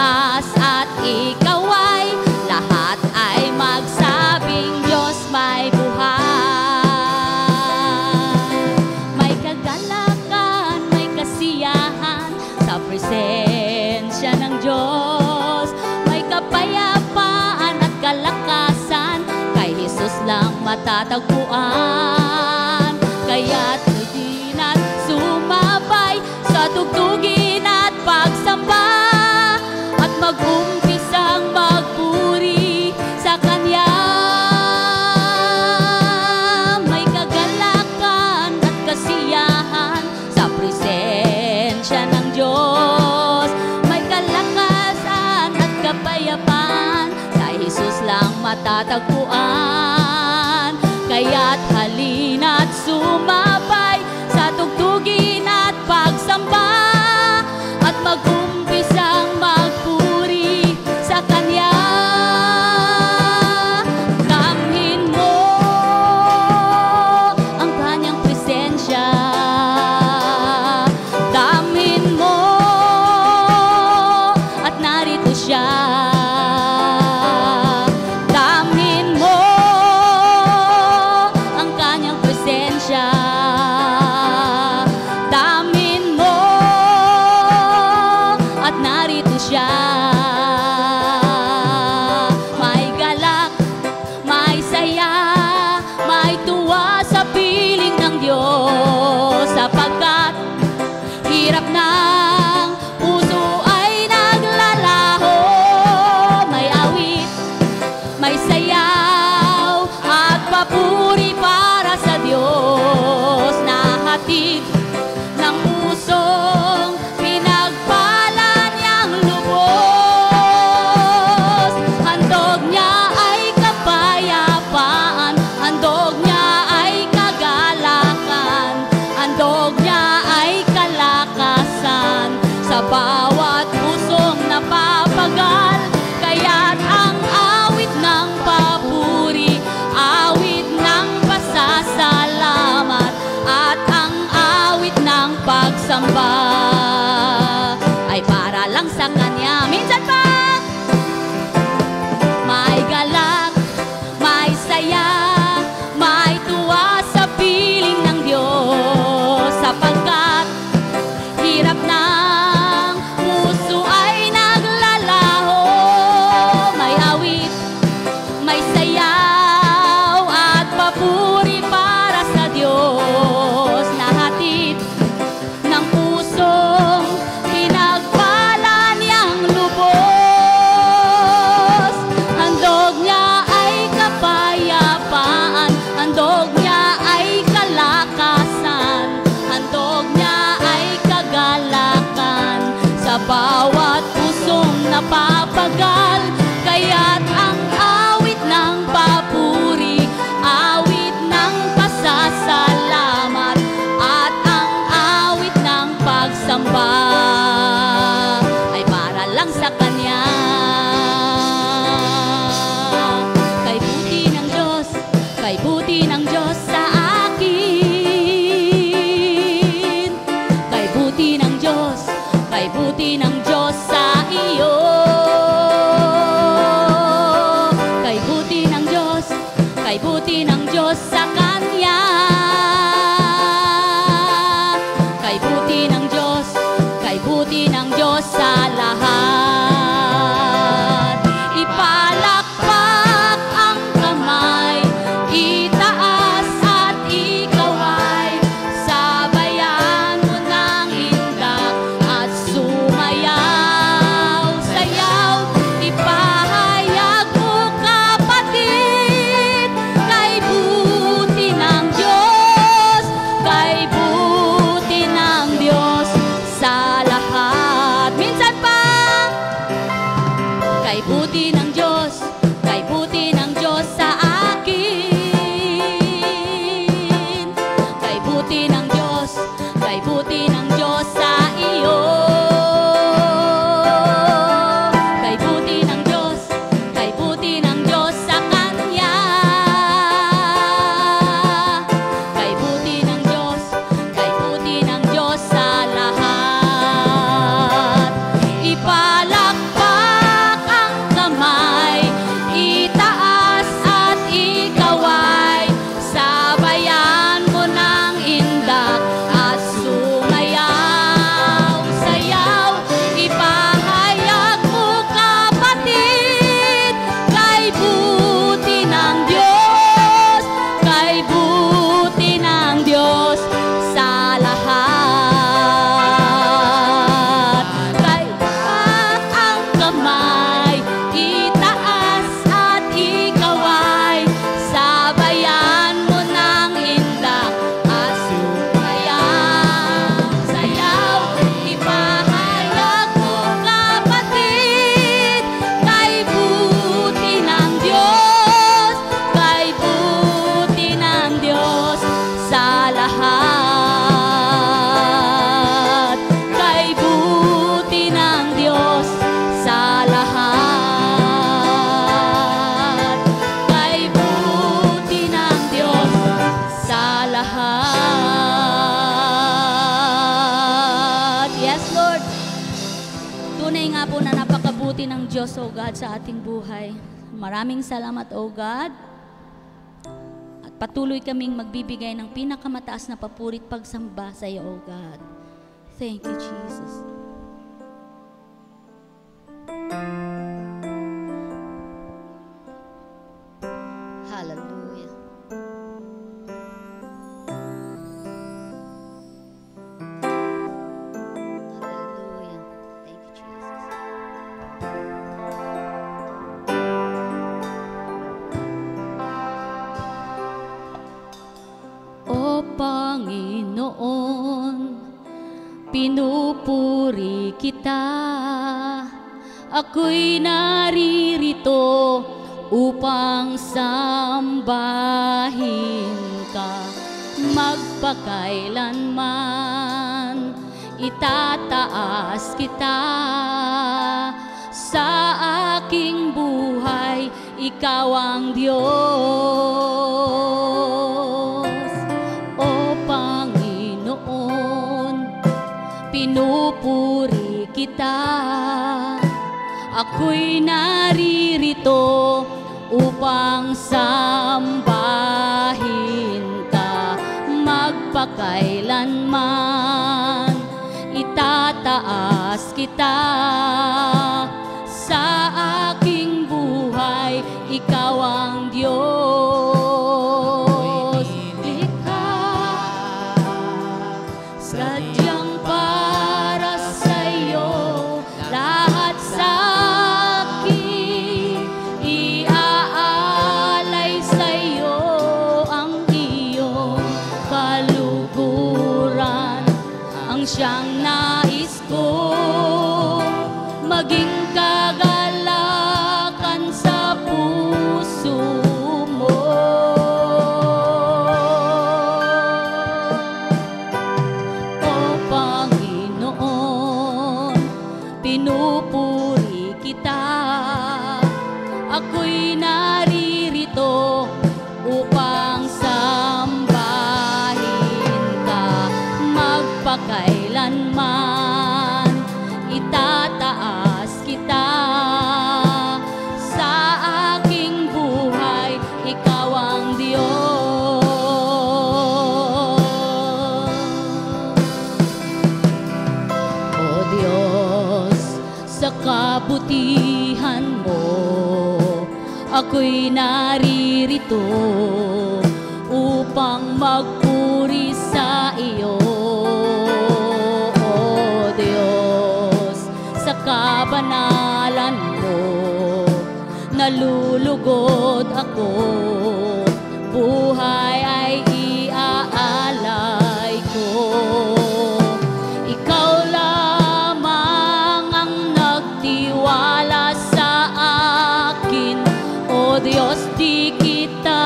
itaas at ikaw ay lahat ay magsabing Diyos may buhay. May kagalakan, may kasiyahan sa presensya ng Diyos. May kapayapaan at kalakasan, kay Jesus lang matatagpuan. Kaya't hindi na't sumabay sa tugtugin at pagsamba, at mag-umpisang magpuri sa Kanya. May kagalakan at kasiyahan sa presensya ng Diyos. May kalakasan at kapayapaan, sa Jesus lang matatagpuan. Kaya't halina't sumabay sa tugtugin at pagsamba, at mag-umpisang magpuri sa Kanya. Damhin mo ang Kanyang presensya. Damhin mo at narito siya. Damhin mo ang Kanyang presensya. Damhin mo at narito siya. May galak, may saya, may tuwa sa piling ng Diyos, sapagkat hirap ng puso ay naglalaho. May awit, may sayaw at papuri para sa Diyos, na hatid ng pusong pinagpala niyang lubos. Handog niya ay kapayapaan, handog niya ay kagalakan, handog niya ay kalakasan sa bawat pusong napapagal. Kaya't ang awit ng papuri, awit ng pasasalamat, at ang awit ng pagsamba ay para lang sa Kanya. Minsan pa may galak, may saya, may tuwa sa piling ng Diyos, sapagkat hirap ng puso ay naglalaho. May awit, may sayaw at papuri para sa Diyos, na hatid ng pusong pinagpala niyang lubos. Handog niya ay kapayapaan, handog niya ay kalakasan, handog niya ay kagalakan sa bawat pusong napapagal. Kaya't ang awit ng papuri, awit ng pasasalamat, at ang awit ng pagsamba ay para lang sa Kanya. Kay buti ng Diyos, kay buti ng Diyos sa akin. Kay buti ng Diyos, kay buti ng Diyos sa iyo. Kay buti ng Diyos, kay buti ng Diyos sa Kanya. Kay buti ng Diyos, kay buti ng Diyos sa lahat. Ipalakpak ang kamay, itaas at ikaw ay sabayan mo ng indak at sumayaw. Sayaw, ipahayag mo kapatid, kay buti ng Diyos, kay buti ng Diyos sa lahat. Minsan pa, kay buti ng Diyos, kay buti ng Diyos sa akin. Kay buti ng Diyos, kay buti ng Diyos sa iyo. Kay buti ng Diyos, kay buti ng Diyos sa Kanya. Kay buti ng Diyos, kay buti ng Diyos sa lahat. Ipalakpak tunay nga po na napakabuti ng Diyos, O God, sa ating buhay. Maraming salamat, O God. At patuloy kaming magbibigay ng pinakamataas na papurit pagsamba sa iyo, O God. Thank you, Jesus. Hallelujah. Hallelujah. Thank you, Jesus. O Panginoon, pinupuri kita. Ako'y naririto upang sambahin ka. Magpakailanman itataas kita. Sa aking buhay, ikaw ang Diyos. O Panginoon, pinupuri kita. Ako'y naririto upang sambahin ka. Magpakailanman itataas kita. Sa aking buhay, ikaw ang Diyos. Likha, sadyang para sa'yo, lahat sa akin iaalay sa'yo ang iyong kaluguran. Ang siyang nais ko, maging kagalakan sa puso mo. O Panginoon, pinupuri kita. Ako'y naririto upang sambahin ka. Magpakailanman itataas kita. Sa aking buhay, ikaw ang Diyos. O Diyos, sa kabutihan mo, ako'y naririto upang magpuri sa iyo. O Diyos, sa kabanalan mo, nalulugod ako. Buhay ay iaalay ko. Ikaw lamang ang nagtiwala sa akin. O Diyos, di kita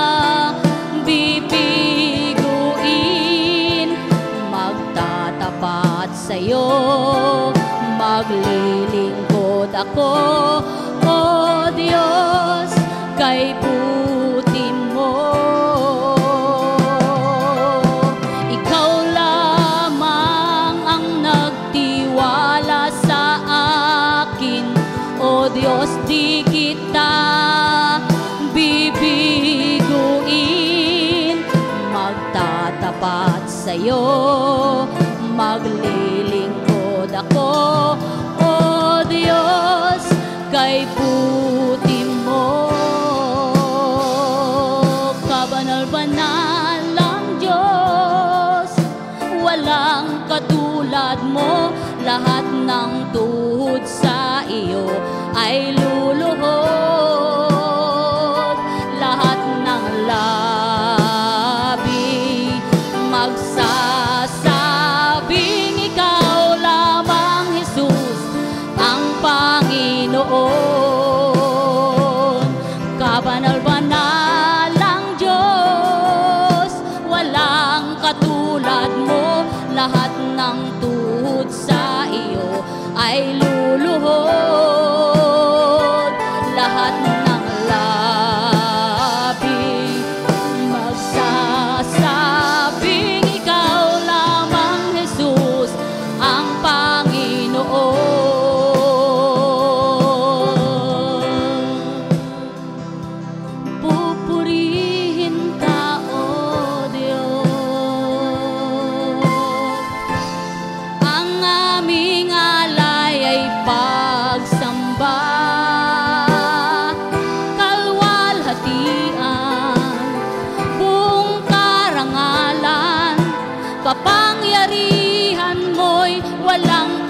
bibiguin. Magtatapat sa'yo, maglilingkod ako. O Diyos, kay buti mo. Ikaw lamang ang nagtiwala sa akin. O Diyos, di kita bibiguin. Magtatapat sa'yo, maglilingkod ako. O Diyos, kay buti mo. Kabanal-banal ang Diyos, walang katulad mo. Lahat ng tuhod sa iyo ay luluhod. Lahat ng labi magsasabing ikaw lamang, Jesus, ang Panginoon. Kabanal-banal ang Diyos, walang katulad mo. Lahat ng tuhod sa iyo ay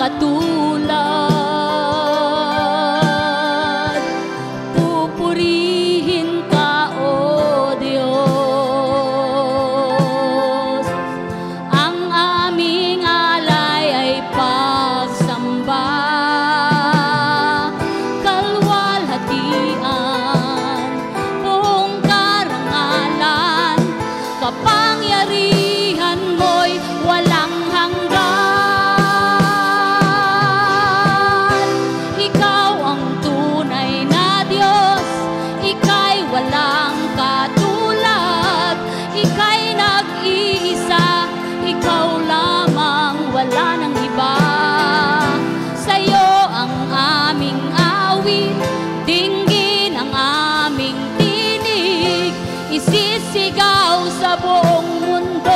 katulad. Pupurihin ka, O Diyos. Ang aming alay ay pagsamba, kalwalhatian, buong karangalan, kapangyarihan mo'y walang hanggan. Ikaw ang tunay na Diyos, ika'y walang katulad, ika'y nag-iisa, ikaw lamang, wala nang iba. Sa'yo ang aming awit, dinggin ang aming tinig, isisigaw sa buong mundo.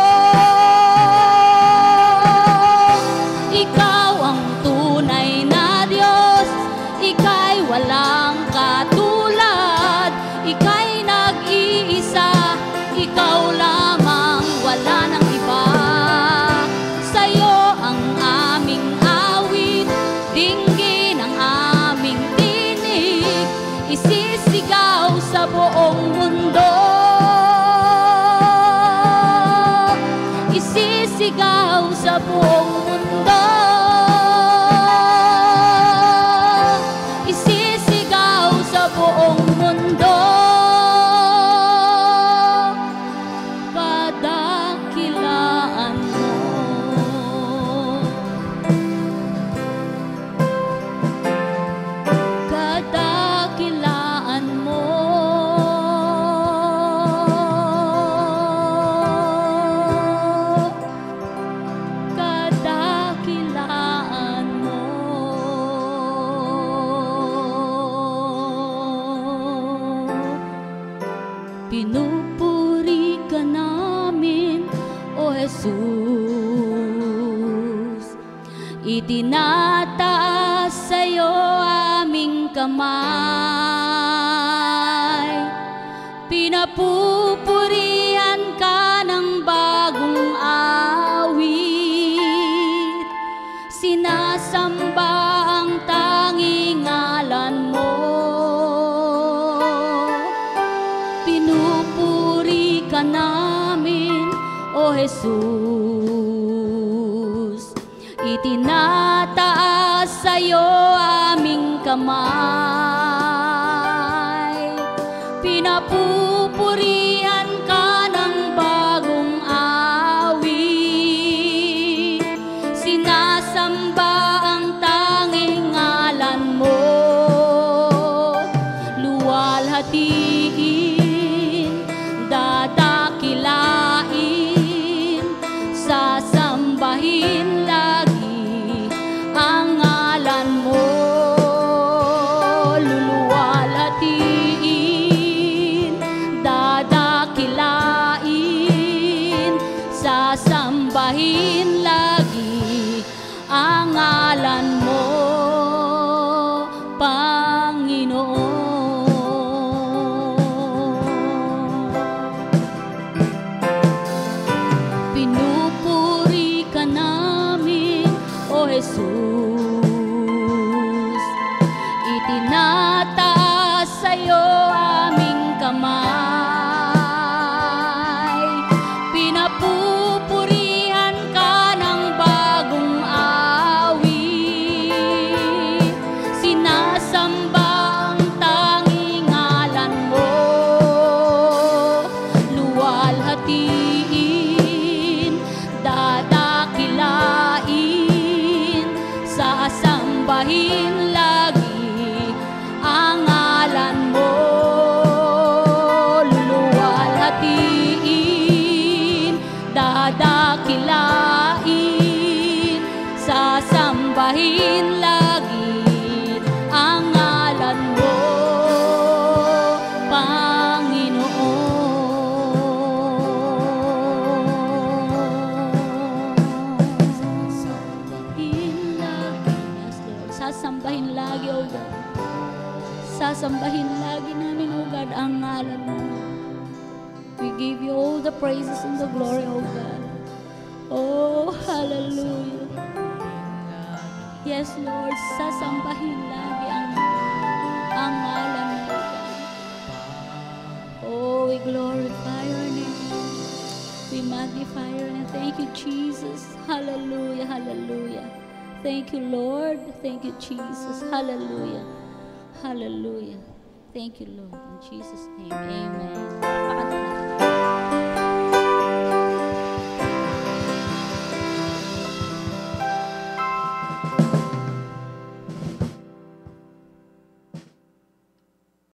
Ikaw ang tunay na Diyos, ika'y walang katulad, ika'y nag-iisa, ikaw lamang, wala nang iba. Sa'yo ang aming awit, dinggin ang aming tinig, isisigaw sa buong mundo. Isisigaw sa buong mundo. Isisigaw sa buong mundo. Kadakilaan mo. Kadakilaan mo. Kadakilaan mo. Pinupuri ka namin, O Jesus. Itinataas sa'yo aming kamay, pinapupurihan ka ng bagong awit, sinasamba ang tanging ngalan mo. Pinupuri ka namin, O Jesus. Itinataas sa'yo aming kamay, pinapupurihan ka ng bagong awit, sinasamba ang tanging ngalan mo. Luwalhatiin, dadakilain, sasambahin lagi ang ngalan mo. Luluwalhatiin, dadakilain, sasambahin lagi ang ngalan mo, Panginoon. Pinupuri ka namin, O Jesus. Itinataas sa'yo aming kamay, pinapupurihan ka ng bagong awit, sinasamba ang tanging ngalan mo. Luwalhatiin, dadakilain, sasambahin lagi ang ngalan mo. Luluwalhatiin, dadakilain, sasambahin lagi ang ngalan mo, Panginoon. Sasambahin lagi, O God. Sasambahin lagi namin, O God, ang ngalan mo. We give you all the praises and the glory, O God. Oh, hallelujah. Yes, Lord, sasambahin lagi ang ngalan mo, God. Oh, we glorify your name. We magnify your name. Thank you, Jesus. Hallelujah, hallelujah. Thank you, Lord. Thank you, Jesus. Hallelujah. Hallelujah. Thank you, Lord. In Jesus' name, amen. Palakpakan natin.